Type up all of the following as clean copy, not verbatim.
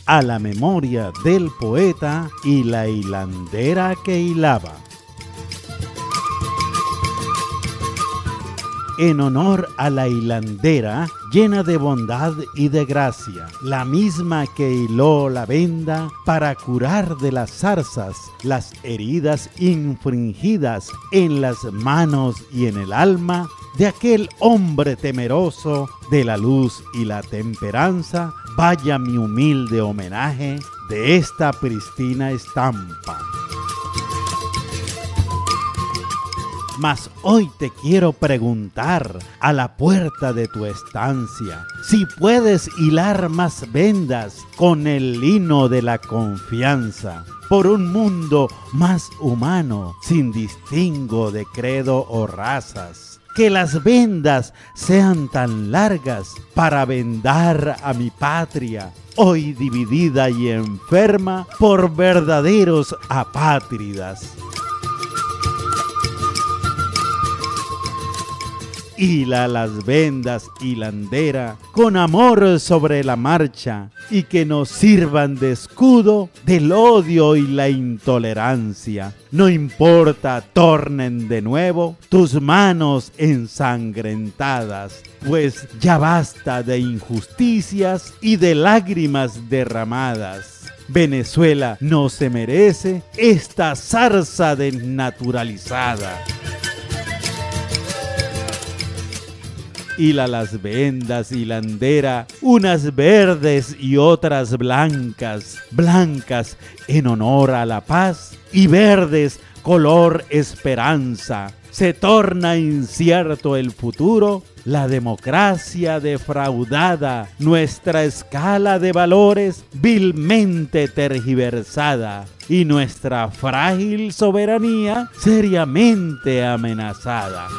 a la memoria del poeta y la hilandera que hilaba. En honor a la hilandera, llena de bondad y de gracia, la misma que hiló la venda para curar de las zarzas las heridas infringidas en las manos y en el alma de aquel hombre temeroso de la luz y la temperanza, vaya mi humilde homenaje de esta pristina estampa. Mas hoy te quiero preguntar a la puerta de tu estancia si puedes hilar más vendas con el lino de la confianza por un mundo más humano sin distingo de credo o razas. Que las vendas sean tan largas para vendar a mi patria, hoy dividida y enferma por verdaderos apátridas. Hila las vendas, hilandera, con amor sobre la marcha, y que nos sirvan de escudo del odio y la intolerancia. No importa, tornen de nuevo tus manos ensangrentadas, pues ya basta de injusticias y de lágrimas derramadas. Venezuela no se merece esta zarza desnaturalizada. Hila las vendas, hilandera, unas verdes y otras blancas, blancas en honor a la paz y verdes color esperanza. Se torna incierto el futuro, la democracia defraudada, nuestra escala de valores vilmente tergiversada y nuestra frágil soberanía seriamente amenazada.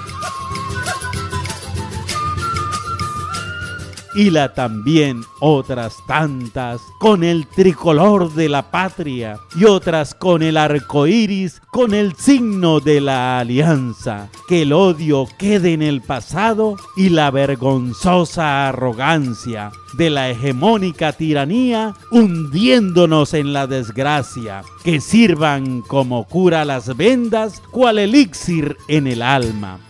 Hila también otras tantas con el tricolor de la patria y otras con el arco iris, con el signo de la alianza. Que el odio quede en el pasado y la vergonzosa arrogancia de la hegemónica tiranía hundiéndonos en la desgracia. Que sirvan como cura las vendas, cual elixir en el alma.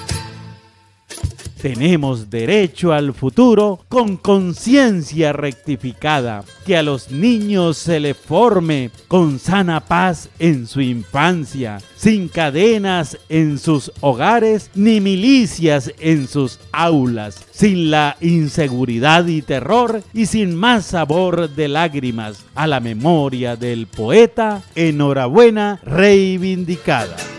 Tenemos derecho al futuro con conciencia rectificada, que a los niños se les forme con sana paz en su infancia, sin cadenas en sus hogares ni milicias en sus aulas, sin la inseguridad y terror y sin más sabor de lágrimas. A la memoria del poeta, enhorabuena reivindicada.